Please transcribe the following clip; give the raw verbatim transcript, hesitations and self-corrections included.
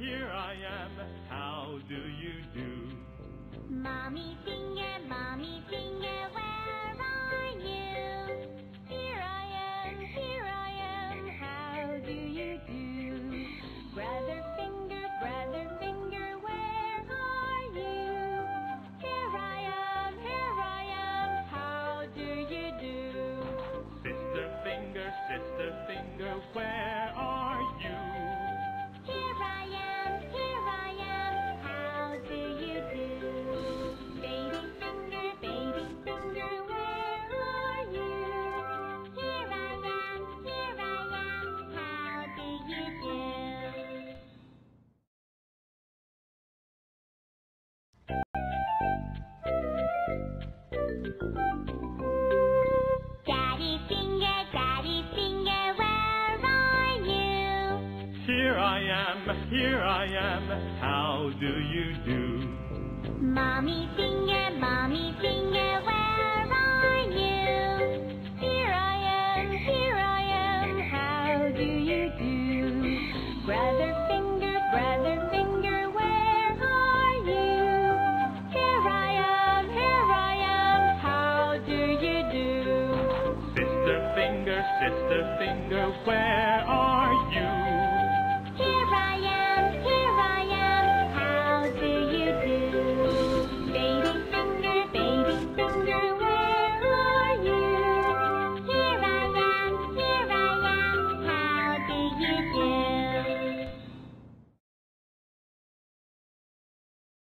here I am, how do you do? Mommy finger, mommy finger, where are you? Here I am, here I am, how do you do? Brother finger, brother finger, where are you? Here I am, here I am, how do you do? Sister finger, sister finger, where are you? Here I am, here I am, how do you do? Baby finger, baby finger, where are you? Here I am, here I am, how do you do? Daddy finger, daddy finger, where are you? Here I am, here I am, how do you do? Mommy finger, mommy finger, where are you? Here I am, here I am, how do you do? Brother finger, brother finger, where are you? Here I am, here I am, how do you do? Sister finger, sister finger, where